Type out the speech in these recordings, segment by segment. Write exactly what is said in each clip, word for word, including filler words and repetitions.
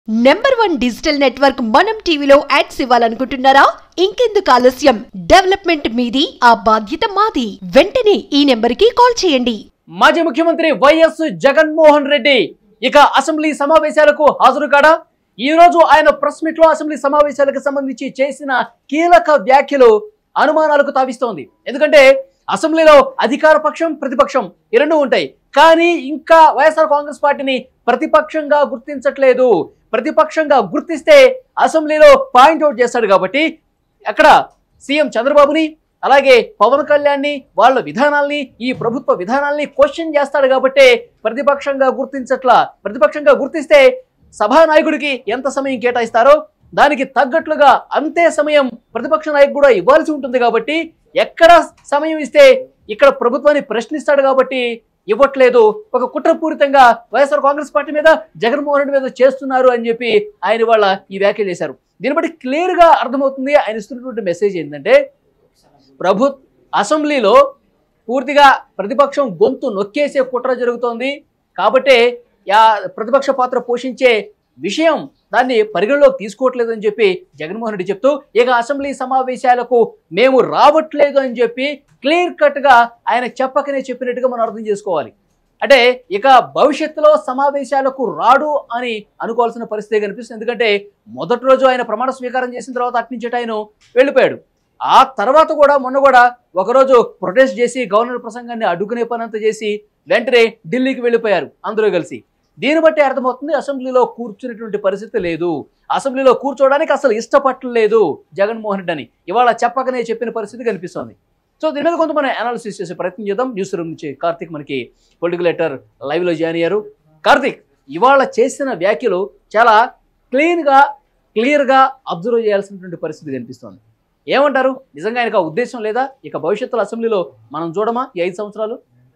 Number one digital network మనం టీవీలో ads ఇవ్వాలనుకుంటున్నారా? ఇంకెందుకు ఆలస్యం? డెవలప్మెంట్ మీది, ఆ బాధ్యత మాది. వెంటనే ఈ నెంబర్ కి కాల్ చేయండి. మాజీ ముఖ్యమంత్రి వైఎస్ జగన్మోహన్ రెడ్డి ఇక అసెంబ్లీ సమావేశాలకు హాజరు కాడా? ఈ రోజు ఆయన ప్రెస్ మీట్ లో అసెంబ్లీ సమావేశాలకు సంబంధించి చేసిన కీలక వ్యాఖ్యలు అనుమానాలకు తావిస్తోంది. ఎందుకంటే అసెంబ్లీలో అధికార పక్షం ప్రతిపక్షం ఈ రెండు ఉంటాయి, కానీ ఇంకా వైఎస్ఆర్ కాంగ్రెస్ పార్టీని ప్రతిపక్షంగా గుర్తించట్లేదు. ప్రతిపక్షంగా గుర్తిస్తే అసెంబ్లీలో పాయింట్ అవుట్ చేస్తాడు కాబట్టి అక్కడ సీఎం చంద్రబాబుని అలాగే పవన్ కళ్యాణ్ని వాళ్ళ విధానాల్ని ఈ ప్రభుత్వ విధానాల్ని క్వశ్చన్ చేస్తాడు కాబట్టి ప్రతిపక్షంగా గుర్తించట్లా. ప్రతిపక్షంగా గుర్తిస్తే సభానాయకుడికి ఎంత సమయం కేటాయిస్తారో దానికి తగ్గట్లుగా అంతే సమయం ప్రతిపక్ష నాయకుడు కూడా ఇవ్వాల్సి ఉంటుంది కాబట్టి ఎక్కడ సమయం ఇస్తే ఇక్కడ ప్రభుత్వాన్ని ప్రశ్నిస్తాడు కాబట్టి ఇవ్వట్లేదు. ఒక కుట్రపూరితంగా వైఎస్ఆర్ కాంగ్రెస్ పార్టీ మీద జగన్మోహన్ రెడ్డి మీద చేస్తున్నారు అని చెప్పి ఆయన వాళ్ళ ఈ వ్యాఖ్యలు చేశారు. దీన్ని బట్టి క్లియర్ గా అర్థమవుతుంది ఆయన ఇస్తున్నటువంటి మెసేజ్ ఏంటంటే ప్రభు అసెంబ్లీలో పూర్తిగా ప్రతిపక్షం గొంతు నొక్కేసే కుట్ర జరుగుతోంది కాబట్టి ప్రతిపక్ష పాత్ర పోషించే విషయం దాన్ని పరిగణలోకి తీసుకోవట్లేదు అని చెప్పి జగన్మోహన్ రెడ్డి చెప్తూ ఇక అసెంబ్లీ సమావేశాలకు మేము రావట్లేదు అని చెప్పి క్లియర్ కట్ గా ఆయన చెప్పకనే చెప్పినట్టుగా మనం అర్థం చేసుకోవాలి. అంటే ఇక భవిష్యత్తులో సమావేశాలకు రాడు అని అనుకోవాల్సిన పరిస్థితి కనిపిస్తుంది. ఎందుకంటే మొదటి రోజు ఆయన ప్రమాణ స్వీకారం చేసిన తర్వాత అట్నుంచి ఆయన వెళ్ళిపోయాడు. ఆ తర్వాత కూడా మొన్న కూడా ఒకరోజు ప్రొటెస్ట్ చేసి గవర్నర్ ప్రసంగాన్ని అడ్డుకునే పనంతా చేసి వెంటనే ఢిల్లీకి వెళ్ళిపోయారు అందరూ కలిసి. దీన్ని బట్టి అర్థమవుతుంది అసెంబ్లీలో కూర్చునేటువంటి పరిస్థితి లేదు, అసెంబ్లీలో కూర్చోవడానికి అసలు ఇష్టపట్టలేదు జగన్మోహన్ రెడ్డి అని ఇవాళ చెప్పకనే చెప్పిన పరిస్థితి కనిపిస్తోంది. సో దీని మీద కొంత మనం అనాలిసిస్ చేసే ప్రయత్నం చేద్దాం. న్యూస్ రూమ్ నుంచి కార్తిక్ మనకి పొలిటికల్ ఎడిటర్ లైవ్లో జాయిన్ అయ్యారు. కార్తిక్, ఇవాళ చేసిన వ్యాఖ్యలు చాలా క్లీన్గా క్లియర్గా అబ్జర్వ్ చేయాల్సినటువంటి పరిస్థితి కనిపిస్తోంది. ఏమంటారు? నిజంగా ఆయనకు ఆ ఉద్దేశం లేదా? ఇక భవిష్యత్తులో అసెంబ్లీలో మనం చూడమా ఈ ఐదు సంవత్సరాలు?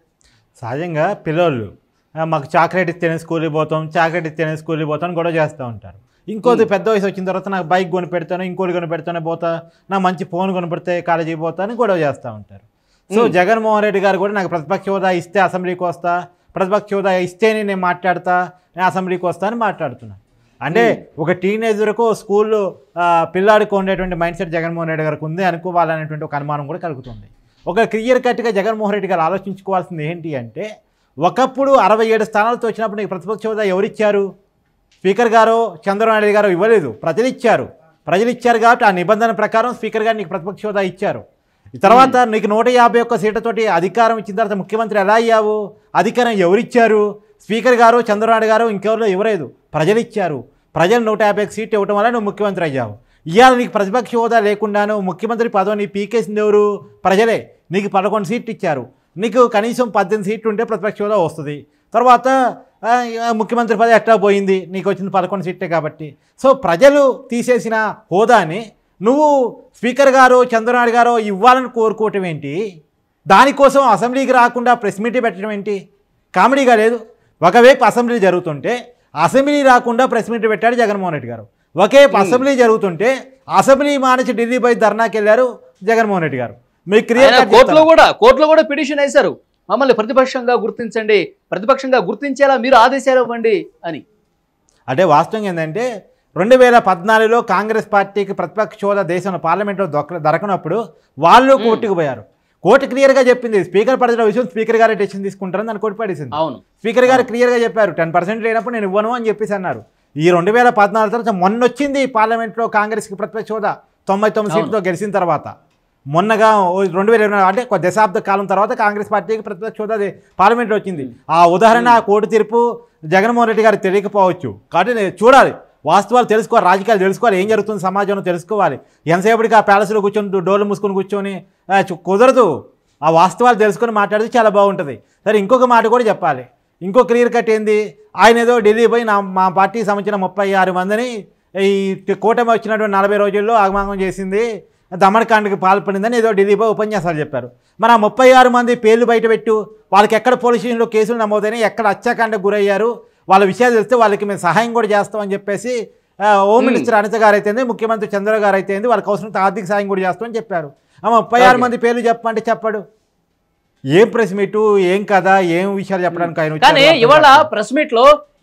సహజంగా పిల్లలు మాకు చాక్లెట్ ఇస్తేనే స్కూల్కి పోతాం, చాక్లెట్ ఇస్తేనే స్కూల్కి పోతాం గొడవ చేస్తూ ఉంటారు. ఇంకోటి పెద్ద వయసు వచ్చిన తర్వాత నాకు బైక్ కొని పెడతాను, ఇంకోటి కొని పెడతానే పోతా, నాకు మంచి ఫోన్ కొని పెడితే కాలేజీకి పోతా అని గొడవ చేస్తూ ఉంటారు. సో జగన్మోహన్ రెడ్డి గారు కూడా నాకు ప్రతిపక్ష హోదా ఇస్తే అసెంబ్లీకి వస్తా, ప్రతిపక్ష హోదా ఇస్తేనే నేను మాట్లాడతా, నేను అసెంబ్లీకి వస్తా అని మాట్లాడుతున్నాను. అంటే ఒక టీనేజర్కు స్కూల్లో పిల్లాడికి ఉండేటువంటి మైండ్ సెట్ జగన్మోహన్ రెడ్డి గారికి ఉంది అనుకోవాలనేటువంటి ఒక అనుమానం కూడా కలుగుతుంది. ఒక క్లియర్ కట్గా జగన్మోహన్ రెడ్డి గారు ఆలోచించుకోవాల్సింది ఏంటి అంటే, ఒకప్పుడు అరవై ఏడు స్థానాలతో వచ్చినప్పుడు నీకు ప్రతిపక్ష హోదా ఎవరిచ్చారు? స్పీకర్ గారు చంద్రబాబు నాయుడు గారు ఇవ్వలేదు, ప్రజలు ఇచ్చారు. ప్రజలు ఇచ్చారు కాబట్టి ఆ నిబంధన ప్రకారం స్పీకర్ గారు నీకు ప్రతిపక్ష హోదా ఇచ్చారు. తర్వాత నీకు నూట యాభై ఒక్క సీట్లతోటి అధికారం ఇచ్చిన తర్వాత ముఖ్యమంత్రి ఎలా అయ్యావు? అధికారం ఎవరిచ్చారు? స్పీకర్ గారు చంద్రబాబు నాయుడు గారు ఇంకెవరో ఇవ్వలేదు, ప్రజలు ఇచ్చారు. ప్రజలు నూట యాభై సీట్లు ఇవ్వడం వల్ల నువ్వు ముఖ్యమంత్రి అయ్యావు. ఇవాళ నీకు ప్రతిపక్ష హోదా లేకుండాను ముఖ్యమంత్రి పదవిని పీకేసింది ఎవరు? ప్రజలే. నీకు పదకొండు సీట్లు ఇచ్చారు, నీకు కనీసం పద్దెనిమిది సీట్లు ఉంటే ప్రతిపక్ష హోదా వస్తుంది. తర్వాత ముఖ్యమంత్రి పదవి ఎట్లా పోయింది? నీకు వచ్చింది పదకొండు సీట్లే కాబట్టి. సో ప్రజలు తీసేసిన హోదాని నువ్వు స్పీకర్ గారు చంద్రబాబు గారు ఇవ్వాలని కోరుకోవటం ఏంటి? దానికోసం అసెంబ్లీకి రాకుండా ప్రెస్ మీట్ పెట్టడం ఏంటి? కామెడీగా లేదు? ఒకవైపు అసెంబ్లీ జరుగుతుంటే అసెంబ్లీ రాకుండా ప్రెస్ మీట్ పెట్టాడు జగన్మోహన్ రెడ్డి గారు. ఒకేపు అసెంబ్లీ జరుగుతుంటే అసెంబ్లీ మానేసి ఢిల్లీ పోయి ధర్నాకి వెళ్ళారు జగన్మోహన్ రెడ్డి గారు. మీకు కోర్టులో కూడా కోర్టులో కూడా పిటిషన్ వేశారు, మమ్మల్ని ప్రతిపక్షంగా గుర్తించండి, ప్రతిపక్షంగా గుర్తించేలా మీరు ఆదేశాలు ఇవ్వండి అని. అంటే వాస్తవం ఏంటంటే రెండు వేల పద్నాలుగులో కాంగ్రెస్ పార్టీకి ప్రతిపక్ష హోదా దేశంలో పార్లమెంట్లో దొక్క దొరకనప్పుడు వాళ్ళు కోర్టుకు పోయారు. కోర్టు క్లియర్గా చెప్పింది స్పీకర్ పరిధిలో విషయం స్పీకర్ గారే డెసిషన్ తీసుకుంటారని దాన్ని కోర్టు పడేసింది. అవును, స్పీకర్ గారు క్లియర్గా చెప్పారు టెన్ పర్సెంట్ లేనప్పుడు నేను ఇవ్వను అని చెప్పేసి అన్నారు. ఈ రెండు వేల పద్నాలుగు తర్వాత మొన్న వచ్చింది పార్లమెంట్లో కాంగ్రెస్కి ప్రతిపక్ష హోదా తొంభై తొమ్మిది సీట్లతో గెలిచిన తర్వాత. మొన్నగా రెండు వేల ఇరవై అంటే ఒక దశాబ్ద కాలం తర్వాత కాంగ్రెస్ పార్టీకి ప్రతిపక్ష హోదా పార్లమెంట్లో వచ్చింది. ఆ ఉదాహరణ కోర్టు తీర్పు జగన్మోహన్ రెడ్డి గారికి తెలియకపోవచ్చు. కాబట్టి చూడాలి, వాస్తవాలు తెలుసుకోవాలి, రాజకీయాలు తెలుసుకోవాలి, ఏం జరుగుతుంది సమాజంలో తెలుసుకోవాలి. ఎంతసేపటికి ఆ ప్యాలెస్లో కూర్చొని డోర్లు మూసుకొని కూర్చొని కుదరదు. ఆ వాస్తవాలు తెలుసుకొని మాట్లాడితే చాలా బాగుంటుంది. సరే, ఇంకొక మాట కూడా చెప్పాలి. ఇంకో క్లియర్ కట్ ఏంది, ఆయన ఏదో ఢిల్లీ పోయి నా మా పార్టీకి సంబంధించిన ముప్పై ఆరు మందిని ఈ కూటమి వచ్చినటువంటి నలభై రోజుల్లో ఆగమాగం చేసింది, దమనకాండకి పాల్పడిందని ఏదో ఢిల్లీ పోయి ఉపన్యాసాలు చెప్పారు. మరి ఆ ముప్పై ఆరు మంది పేర్లు బయట పెట్టు, వాళ్ళకి ఎక్కడ పోలీస్ స్టేషన్లో కేసులు నమోదైనా, ఎక్కడ హత్యాకాండకు గురయ్యారు, వాళ్ళ విషయాలు తెలిస్తే వాళ్ళకి మేము సహాయం కూడా చేస్తామని చెప్పేసి హోమ్ మినిస్టర్ అనిత గారు అయితే ముఖ్యమంత్రి చంద్రబాబు గారు అయితే వాళ్ళకి అవసరం ఆర్థిక సాయం కూడా చేస్తామని చెప్పారు. ఆ ముప్పై ఆరు మంది పేర్లు చెప్పమంటే చెప్పాడు. ఏం ప్రెస్ మీటు, ఏం కదా, ఏం విషయాలు చెప్పడానికి ఆయన. కానీ ఇవాళ ప్రెస్ మీట్ లో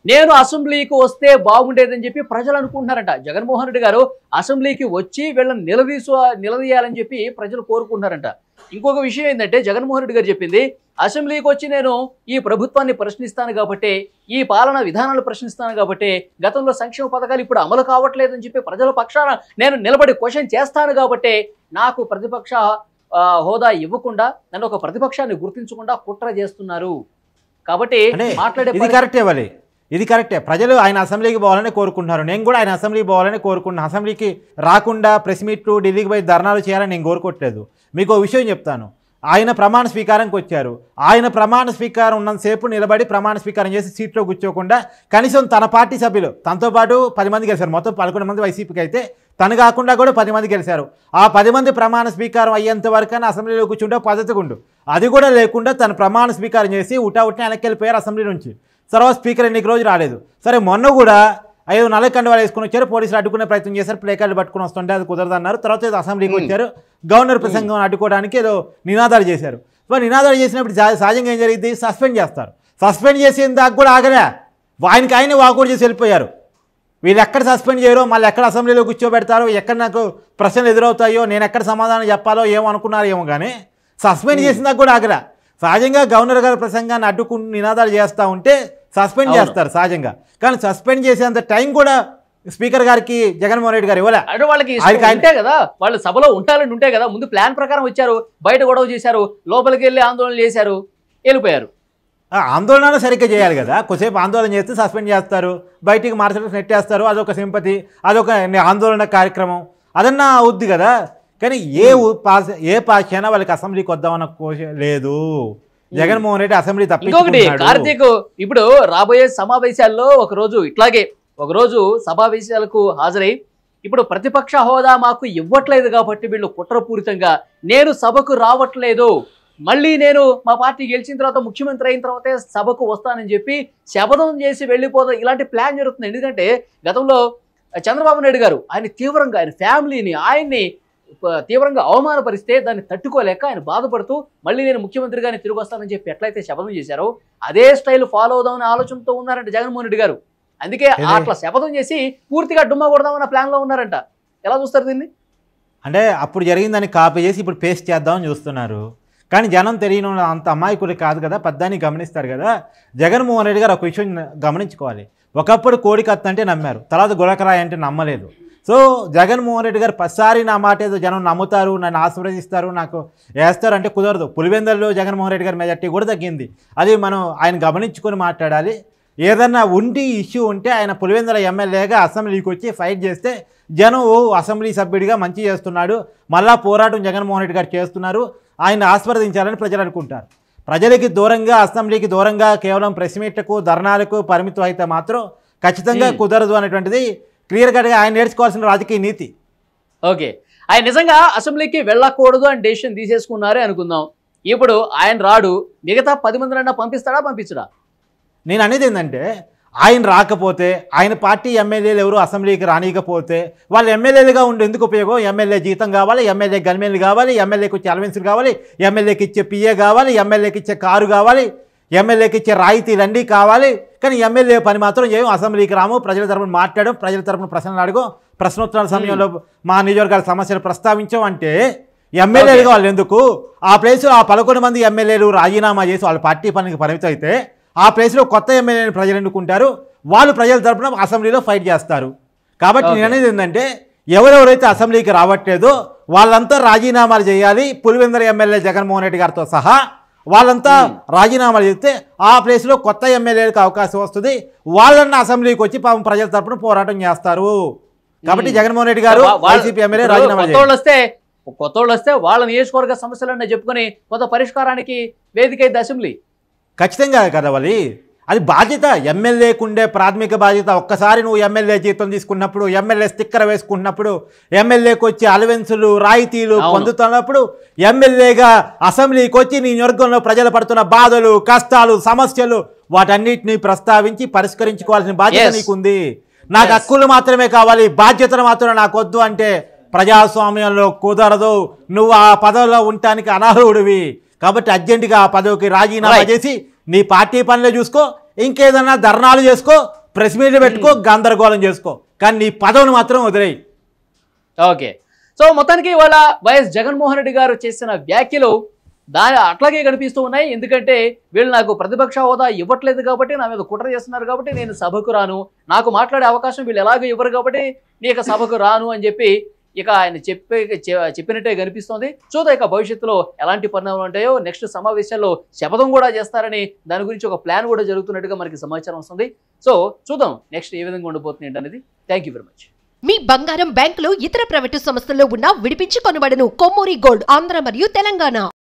నేను అసెంబ్లీకి వస్తే బాగుండేదని చెప్పి ప్రజలు అనుకుంటున్నారంట. జగన్మోహన్ రెడ్డి గారు అసెంబ్లీకి వచ్చి వీళ్ళని నిలదీసు నిలదీయాలని చెప్పి ప్రజలు కోరుకుంటున్నారంట. ఇంకొక విషయం ఏంటంటే జగన్మోహన్ రెడ్డి గారు చెప్పింది, అసెంబ్లీకి వచ్చి నేను ఈ ప్రభుత్వాన్ని ప్రశ్నిస్తాను కాబట్టి, ఈ పాలన విధానాలు ప్రశ్నిస్తాను కాబట్టి, గతంలో సంక్షేమ పథకాలు ఇప్పుడు అమలు కావట్లేదని చెప్పి ప్రజల పక్షాన నేను నిలబడి క్వశ్చన్ చేస్తాను కాబట్టి నాకు ప్రతిపక్ష హోదా ఇవ్వకుండా నన్ను ఒక ప్రతిపక్షాన్ని గుర్తించకుండా కుట్ర చేస్తున్నారు కాబట్టి మాట్లాడే ఇది కరెక్టే వలి ఇది కరెక్టే. ప్రజలు ఆయన అసెంబ్లీకి పోవాలని కోరుకుంటున్నారు. నేను కూడా ఆయన అసెంబ్లీకి పోవాలని కోరుకుంటున్నాను. అసెంబ్లీకి రాకుండా ప్రెస్ మీట్లు ఢిల్లీకి పోయి ధర్నాలు చేయాలని నేను కోరుకోవట్లేదు. మీకు విషయం చెప్తాను. ఆయన ప్రమాణ స్వీకారానికి వచ్చారు. ఆయన ప్రమాణ స్వీకారం ఉన్నంతసేపు నిలబడి ప్రమాణ స్వీకారం చేసి సీట్లో కూర్చోకుండా కనీసం తన పార్టీ సభ్యులు తనతో పాటు పది మంది గెలిచారు. మొత్తం పదకొండు మంది వైసీపీకి అయితే తను కాకుండా కూడా పది మంది గెలిచారు. ఆ పది మంది ప్రమాణ స్వీకారం అయ్యేంత వరకైనా అసెంబ్లీలో కూర్చుంటే పద్ధతిగా ఉండు. అది కూడా లేకుండా తను ప్రమాణ స్వీకారం చేసి ఉటా ఉట్టిన వెనక్కి వెళ్ళిపోయారు అసెంబ్లీ నుంచి. తర్వాత స్పీకర్ ఎన్నిక రోజు రాలేదు. సరే మొన్న కూడా ఐదు నల్ల కండువాలు వేసుకుని వచ్చారు. పోలీసులు అడ్డుకునే ప్రయత్నం చేశారు. ప్లే కార్డు పట్టుకుని వస్తుంటే అది కుదరదన్నారు. తర్వాత ఏదో అసెంబ్లీకి వచ్చారు. గవర్నర్ ప్రసంగం అడ్డుకోవడానికి ఏదో నినాదాలు చేశారు. మరి నినాదాలు చేసినప్పుడు సహజంగా ఏం జరిగింది? సస్పెండ్ చేస్తారు. సస్పెండ్ చేసేంత దాకా కూడా ఆగలే. ఆయనకి ఆయన వాకౌట్ చేసి వెళ్ళిపోయారు. వీళ్ళు ఎక్కడ సస్పెండ్ చేయరో, మళ్ళీ ఎక్కడ అసెంబ్లీలో కూర్చోబెడతారో, ఎక్కడ నాకు ప్రశ్నలు ఎదురవుతాయో, నేను ఎక్కడ సమాధానం చెప్పాలో ఏమో అనుకున్నారో ఏమో కానీ సస్పెండ్ చేసిన దాకా కూడా ఆగలే. సహజంగా గవర్నర్ గారి ప్రసంగాన్ని అడ్డుకుని నినాదాలు చేస్తూ ఉంటే సస్పెండ్ చేస్తారు సహజంగా. కానీ సస్పెండ్ చేసేంత టైం కూడా స్పీకర్ గారికి జగన్మోహన్ రెడ్డి గారు ఇవ్వలే. అంటే వాళ్ళకి ఉంటే కదా, వాళ్ళు సభలో ఉంటాలని ఉంటే కదా, ముందు ప్లాన్ ప్రకారం వచ్చారు, బయట గొడవ చేశారు, లోపలికి వెళ్ళి ఆందోళన చేశారు, వెళ్ళిపోయారు. ఆందోళన సరిగ్గా చేయాలి కదా. కొద్దిసేపు ఆందోళన చేస్తే సస్పెండ్ చేస్తారు, బయటికి మార్చడం నెట్టేస్తారు. అదొక సింపతి, అదొక ఆందోళన కార్యక్రమం, అదన్నా అవుద్ది కదా. కానీ ఏ పాస్ ఏ పాస్ అయినా వాళ్ళకి అసెంబ్లీకి వద్దామన్న కోశం లేదు. జగన్మోహన్ రెడ్డి అసెంబ్లీ తప్పించుకుంటున్నాడు. ఇంకొకటి కార్తీక్, ఇప్పుడు రాబోయే సమావేశాల్లో ఒకరోజు ఇట్లాగే ఒకరోజు సమావేశాలకు హాజరై ఇప్పుడు ప్రతిపక్ష హోదా మాకు ఇవ్వట్లేదు కాబట్టి వీళ్ళు కుట్రపూరితంగా నేను సభకు రావట్లేదు, మళ్ళీ నేను మా పార్టీ గెలిచిన తర్వాత ముఖ్యమంత్రి అయిన తర్వాతే సభకు వస్తానని చెప్పి శపథం చేసి వెళ్ళిపోదాం, ఇలాంటి ప్లాన్ జరుగుతుంది. ఎందుకంటే గతంలో చంద్రబాబు నాయుడు గారు ఆయన తీవ్రంగా ఆయన ఫ్యామిలీని ఆయన్ని తీవ్రంగా అవమానపరిస్తే దాన్ని తట్టుకోలేక ఆయన బాధపడుతూ మళ్ళీ నేను ముఖ్యమంత్రిగానే తిరిగి వస్తానని చెప్పి ఎట్లయితే శపథం చేశారో అదే స్టైల్ ఫాలో అవుదామనే ఆలోచనతో ఉన్నారంట జగన్మోహన్ రెడ్డి గారు. అందుకే అట్లా శపథం చేసి పూర్తిగా డుమ్మా కొడదామన్న ప్లాన్లో ఉన్నారంట. ఎలా చూస్తారు దీన్ని? అంటే అప్పుడు జరిగిందని కాపీ చేసి ఇప్పుడు పేస్ట్ చేద్దామని చూస్తున్నారు. కానీ జనం తెలియని అంత అమాయకులు కాదు కదా, పద్దాన్ని గమనిస్తారు కదా. జగన్మోహన్ రెడ్డి గారు ఒక విషయం గమనించుకోవాలి. ఒకప్పుడు కోడికత్త అంటే నమ్మారు, తర్వాత గులకరాయి అంటే నమ్మలేదు. సో జగన్మోహన్ రెడ్డి గారు పసారి నా మాట ఏదో జనం నమ్ముతారు, నన్ను ఆశీర్వదిస్తారు, నాకు వేస్తారు అంటే కుదరదు. పులివెందులలో జగన్మోహన్ రెడ్డి గారి మెజార్టీ కూడా తగ్గింది. అది మనం ఆయన గమనించుకొని మాట్లాడాలి. ఏదన్నా ఉండి ఇష్యూ ఉంటే ఆయన పులివెందుల ఎమ్మెల్యేగా అసెంబ్లీకి వచ్చి ఫైట్ చేస్తే జనం ఓ అసెంబ్లీ సభ్యుడిగా మంచి చేస్తున్నాడు, మళ్ళా పోరాటం జగన్మోహన్ రెడ్డి గారు చేస్తున్నారు, ఆయన ఆస్వాదించాలని ప్రజలు అనుకుంటారు. ప్రజలకి దూరంగా అసెంబ్లీకి దూరంగా కేవలం ప్రెస్ మీట్లకు ధర్నాలకు పరిమితం అయితే మాత్రం ఖచ్చితంగా కుదరదు అనేటువంటిది క్లియర్ కట్గా ఆయన నేర్చుకోవాల్సిన రాజకీయ నీతి. ఓకే, ఆయన నిజంగా అసెంబ్లీకి వెళ్ళకూడదు అని డెసిషన్ తీసేసుకున్నారే అనుకుందాం. ఇప్పుడు ఆయన రాడు, మిగతా పది మందినన్నా పంపిస్తాడా పంపించడా? నేను అనేది ఏంటంటే ఆయన రాకపోతే, ఆయన పార్టీ ఎమ్మెల్యేలు ఎవరు అసెంబ్లీకి రానియకపోతే వాళ్ళు ఎమ్మెల్యేలుగా ఉండి ఎందుకు ఉపయోగం? ఎమ్మెల్యే జీతం కావాలి, ఎమ్మెల్యే గన్మెన్లు కావాలి, ఎమ్మెల్యేకి వచ్చే అలవెన్సులు కావాలి, ఎమ్మెల్యేకి ఇచ్చే పిఏ కావాలి, ఎమ్మెల్యేకి ఇచ్చే కారు కావాలి, ఎమ్మెల్యేకి ఇచ్చే రాయితీలు అన్నీ కావాలి. కానీ ఎమ్మెల్యే పని మాత్రం ఏం అసెంబ్లీకి రాము, ప్రజల తరపున మాట్లాడడం, ప్రజల తరపున ప్రశ్నలు అడగం, ప్రశ్నోత్తరాల సమయంలో మా నియోజకవర్గాల సమస్యలు ప్రస్తావించాం అంటే ఎమ్మెల్యేలుగా వాళ్ళు ఎందుకు? ఆ ప్లేస్లో ఆ పదకొండు మంది ఎమ్మెల్యేలు రాజీనామా చేసి వాళ్ళ పార్టీ పనికి పరిమితం అయితే ఆ ప్లేస్లో కొత్త ఎమ్మెల్యేని ప్రజలు ఎన్నుకుంటారు, వాళ్ళు ప్రజల తరపున అసెంబ్లీలో ఫైట్ చేస్తారు. కాబట్టి నేను అనేది ఏంటంటే ఎవరెవరైతే అసెంబ్లీకి రావట్లేదో వాళ్ళంతా రాజీనామాలు చేయాలి. పులివెందుల ఎమ్మెల్యే జగన్మోహన్ రెడ్డి గారితో సహా వాళ్ళంతా రాజీనామాలు చేస్తే ఆ ప్లేస్లో కొత్త ఎమ్మెల్యేలకు అవకాశం వస్తుంది, వాళ్ళన్న అసెంబ్లీకి వచ్చి పాపం ప్రజల తరపున పోరాటం చేస్తారు. కాబట్టి జగన్మోహన్ రెడ్డి గారు వైసీపీ ఎమ్మెల్యే రాజీనామా చేయాలి. కొత్త వాళ్ళు వస్తే వాళ్ళ నియోజకవర్గ సమస్యలన్నీ చెప్పుకొని కొంత పరిష్కారానికి వేదిక అయితే అసెంబ్లీ ఖచ్చితంగా కదా వాళ్ళు. అది బాధ్యత, ఎమ్మెల్యేకు ఉండే ప్రాథమిక బాధ్యత. ఒక్కసారి నువ్వు ఎమ్మెల్యే జీతం తీసుకున్నప్పుడు, ఎమ్మెల్యే స్టిక్కర్ వేసుకున్నప్పుడు, ఎమ్మెల్యేకి వచ్చి అలవెన్సులు రాయితీలు పొందుతున్నప్పుడు ఎమ్మెల్యేగా అసెంబ్లీకి వచ్చి నీ నియోజకవర్గంలో ప్రజలు పడుతున్న బాధలు కష్టాలు సమస్యలు వాటన్నిటిని ప్రస్తావించి పరిష్కరించుకోవాల్సిన బాధ్యత నీకుంది. నాకు హక్కులు మాత్రమే కావాలి, బాధ్యతలు మాత్రమే నాకు వద్దు అంటే ప్రజాస్వామ్యంలో కుదరదు. నువ్వు ఆ పదవిలో ఉండటానికి అనర్హుడివి. కాబట్టి అర్జెంటుగా ఆ పదవికి రాజీనామా చేసి నీ పార్టీ పనులే చూసుకో, ఇంకేదన్నా ధర్నాలు చేసుకో, ప్రెస్ మీట్లు పెట్టుకో, గందరగోళం చేసుకో, కానీ నీ పదవిని మాత్రం వదిలేయి. ఓకే, సో మొత్తానికి ఇవాళ వైఎస్ జగన్మోహన్ రెడ్డి గారు చేసిన వ్యాఖ్యలు దాని అట్లాగే కనిపిస్తూ ఉన్నాయి. ఎందుకంటే వీళ్ళు నాకు ప్రతిపక్ష హోదా ఇవ్వట్లేదు కాబట్టి, నా మీద కుట్ర చేస్తున్నారు కాబట్టి నేను సభకు రాను, నాకు మాట్లాడే అవకాశం వీళ్ళు ఎలాగో ఇవ్వరు కాబట్టి నేను సభకు రాను అని చెప్పి ఇక ఆయన చెప్పే చెప్పినట్టే కనిపిస్తోంది. చూద్దాం ఇక భవిష్యత్తులో ఎలాంటి పరిణామాలు ఉంటాయో. నెక్స్ట్ సమావేశాల్లో శపథం కూడా చేస్తారని దాని గురించి ఒక ప్లాన్ కూడా జరుగుతున్నట్టుగా మనకి సమాచారం వస్తుంది. సో చూద్దాం నెక్స్ట్ ఏ విధంగా ఉండబోతుంది ఏంటనేది. Thank you very much. మీ బంగారం బ్యాంకులో ఇతర ప్రైవేటు సంస్థల్లో ఉన్న విడిపించి కొనబడను. కొమ్మూరి గోల్డ్, ఆంధ్ర మరియు తెలంగాణ.